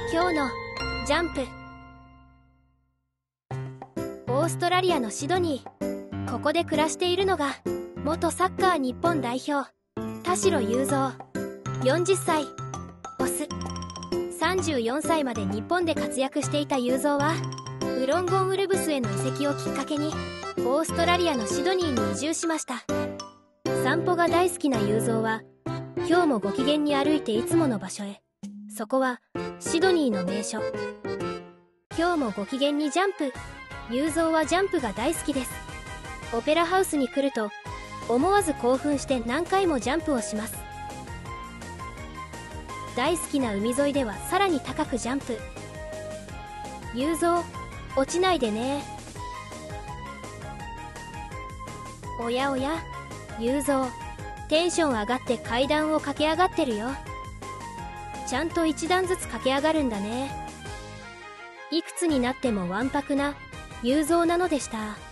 今日のジャンプ。オーストラリアのシドニー。ここで暮らしているのが元サッカー日本代表田代雄三40歳オス。34歳まで日本で活躍していた雄三はウロンゴンウルブスへの移籍をきっかけにオーストラリアのシドニーに移住しました。散歩が大好きな雄三は今日もご機嫌に歩いていつもの場所へ。そこはシドニーの名所。今日もご機嫌にジャンプ。雄三はジャンプが大好きです。オペラハウスに来ると思わず興奮して何回もジャンプをします。大好きな海沿いではさらに高くジャンプ。雄三、落ちないでね。おやおや、雄三、テンション上がって階段を駆け上がってるよ。ちゃんと一段ずつ駆け上がるんだね。いくつになってもわんぱくな雄三なのでした。